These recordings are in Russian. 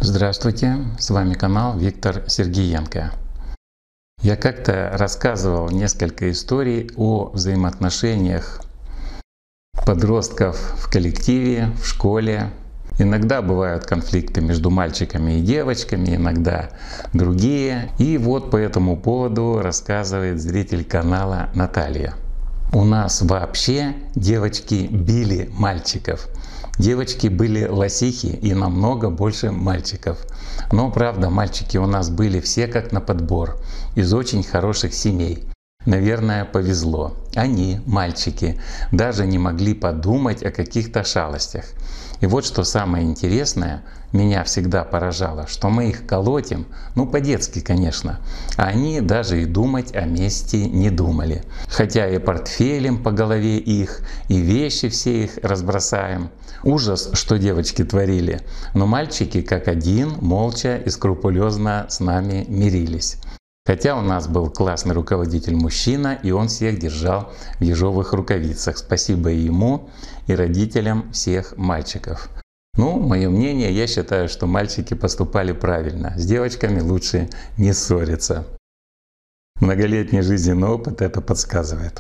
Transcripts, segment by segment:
Здравствуйте, с вами канал Виктор Сергиенко. Я как-то рассказывал несколько историй о взаимоотношениях подростков в коллективе, в школе. Иногда бывают конфликты между мальчиками и девочками, иногда другие. И вот по этому поводу рассказывает зритель канала Наталья. У нас вообще девочки били мальчиков. Девочки были лосихи и намного больше мальчиков. Но правда, мальчики у нас были все как на подбор, из очень хороших семей. Наверное, повезло. Они, мальчики, даже не могли подумать о каких-то шалостях. И вот что самое интересное, меня всегда поражало, что мы их колотим, по-детски, конечно, а они даже и думать о мести не думали. Хотя и портфелем по голове их, и вещи все их разбросаем. Ужас, что девочки творили, но мальчики как один, молча и скрупулезно с нами мирились. Хотя у нас был классный руководитель-мужчина, и он всех держал в ежовых рукавицах. Спасибо и ему, и родителям всех мальчиков. Мое мнение, я считаю, что мальчики поступали правильно. С девочками лучше не ссориться. Многолетний жизненный опыт это подсказывает.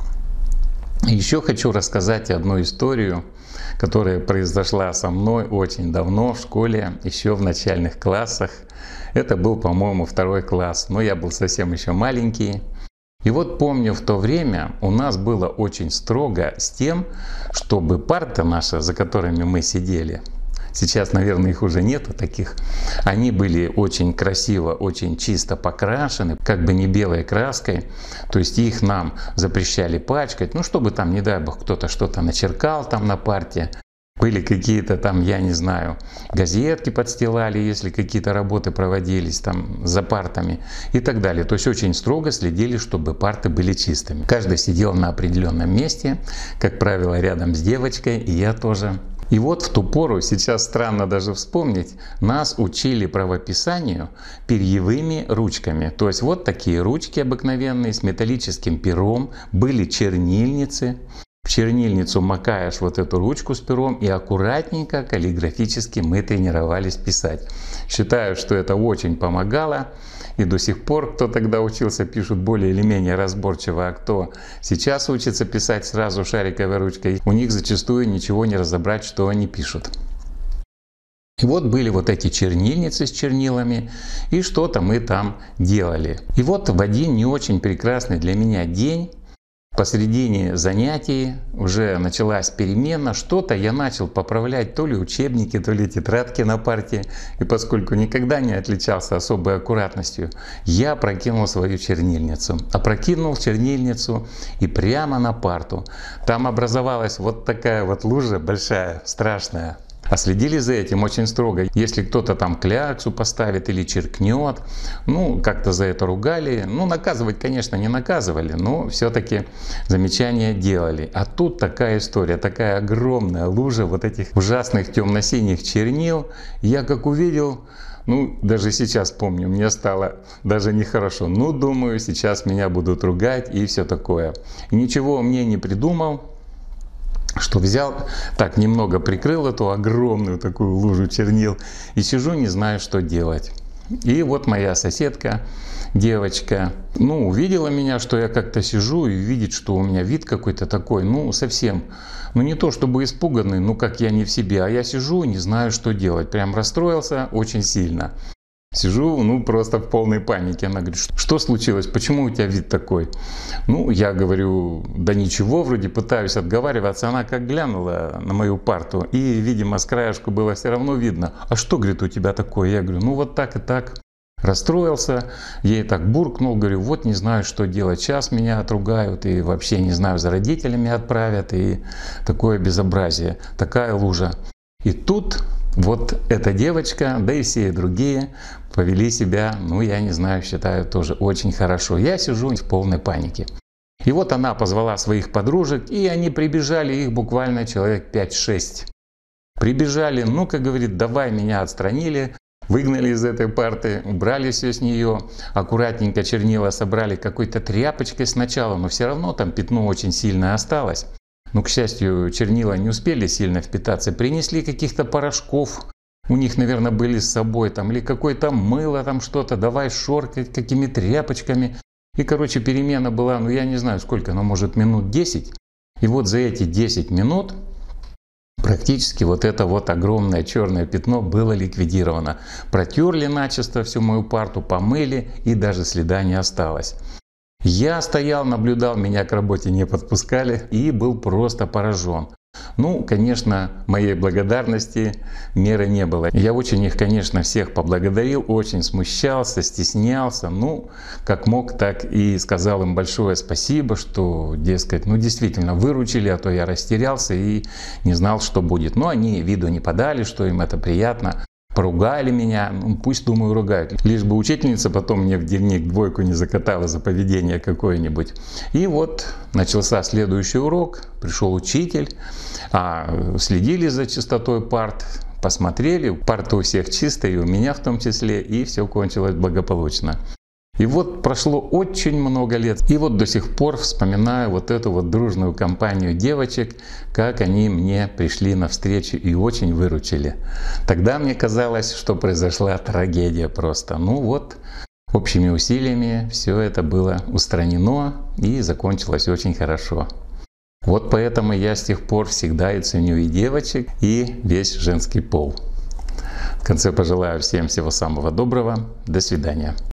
Еще хочу рассказать одну историю, которая произошла со мной очень давно в школе, еще в начальных классах. Это был, по-моему, 2 класс, но я был совсем еще маленький. И вот помню, в то время у нас было очень строго с тем, чтобы парты наши, за которыми мы сидели, сейчас, наверное, их уже нету таких, они были очень красиво, очень чисто покрашены, как бы не белой краской, то есть их нам запрещали пачкать, чтобы там, не дай бог, кто-то что-то начеркал там на парте. Были какие-то там, я не знаю, газетки подстилали, если какие-то работы проводились там за партами и так далее. То есть очень строго следили, чтобы парты были чистыми. Каждый сидел на определенном месте, как правило, рядом с девочкой, и я тоже. И вот в ту пору, сейчас странно даже вспомнить, нас учили правописанию перьевыми ручками. То есть вот такие ручки обыкновенные с металлическим пером, были чернильницы. В чернильницу макаешь вот эту ручку с пером, и аккуратненько каллиграфически мы тренировались писать. Считаю, что это очень помогало. И до сих пор, кто тогда учился, пишут более или менее разборчиво, а кто сейчас учится писать сразу шариковой ручкой, у них зачастую ничего не разобрать, что они пишут. И вот были вот эти чернильницы с чернилами, и что-то мы там делали. И вот в один не очень прекрасный для меня день, посредине занятий, уже началась перемена, что-то я начал поправлять, то ли учебники, то ли тетрадки на парте. И поскольку никогда не отличался особой аккуратностью, я опрокинул свою чернильницу. Опрокинул чернильницу и прямо на парту. Там образовалась вот такая вот лужа большая, страшная. А следили за этим очень строго. Если кто-то там кляксу поставит или черкнет, как-то за это ругали. Наказывать, конечно, не наказывали, но все-таки замечания делали. А тут такая история, такая огромная лужа вот этих ужасных темно-синих чернил. Я как увидел, даже сейчас помню, мне стало даже нехорошо. Думаю, сейчас меня будут ругать и все такое. И ничего мне не придумал. Что взял, так немного прикрыл эту огромную такую лужу чернил и сижу, не знаю, что делать. И вот моя соседка, девочка, увидела меня, что я как-то сижу, и видит, что у меня вид какой-то такой, совсем, не то чтобы испуганный, как я не в себе, а я сижу, не знаю, что делать. Прям расстроился очень сильно. Сижу, просто в полной панике. Она говорит, что случилось, почему у тебя вид такой? Я говорю, да ничего, вроде пытаюсь отговариваться. Она как глянула на мою парту, и, видимо, с краешку было все равно видно. А что, говорит, у тебя такое? Я говорю, вот так и так. Расстроился, ей так буркнул, говорю, вот не знаю, что делать. Сейчас меня отругают и вообще не знаю, за родителями отправят. И такое безобразие, такая лужа. И тут вот эта девочка, да и все другие повели себя, я не знаю, считаю тоже очень хорошо. Я сижу в полной панике. И вот она позвала своих подружек, и они прибежали, их буквально человек 5-6. Прибежали, как говорит, давай, меня отстранили, выгнали из этой парты, убрали все с нее, аккуратненько чернила собрали какой-то тряпочкой сначала, но все равно там пятно очень сильное осталось. Но, к счастью, чернила не успели сильно впитаться. Принесли каких-то порошков У них, наверное, были с собой там или какое-то мыло, там что-то, давай шоркать какими тряпочками. И, короче, перемена была, ну я не знаю сколько, но может минут 10. И вот за эти 10 минут практически вот это вот огромное черное пятно было ликвидировано. Протерли начисто всю мою парту, помыли, и даже следа не осталось. Я стоял, наблюдал, меня к работе не подпускали и был просто поражен. Ну, конечно, моей благодарности меры не было. Я очень их, конечно, всех поблагодарил, очень смущался, стеснялся. Ну, как мог, так и сказал им большое спасибо, что, дескать, ну действительно выручили, а то я растерялся и не знал, что будет. Но они виду не подали, что им это приятно. Поругали меня, ну, пусть, думаю, ругают. Лишь бы учительница потом мне в дневник 2 не закатала за поведение какое-нибудь. И вот начался следующий урок, пришел учитель, следили за чистотой парт, посмотрели, парты у всех чистые, и у меня в том числе, и все кончилось благополучно. И вот прошло очень много лет, и вот до сих пор вспоминаю вот эту вот дружную компанию девочек, как они мне пришли навстречу и очень выручили. Тогда мне казалось, что произошла трагедия просто. Ну вот, общими усилиями все это было устранено и закончилось очень хорошо. Вот поэтому я с тех пор всегда и ценю и девочек, и весь женский пол. В конце пожелаю всем всего самого доброго. До свидания.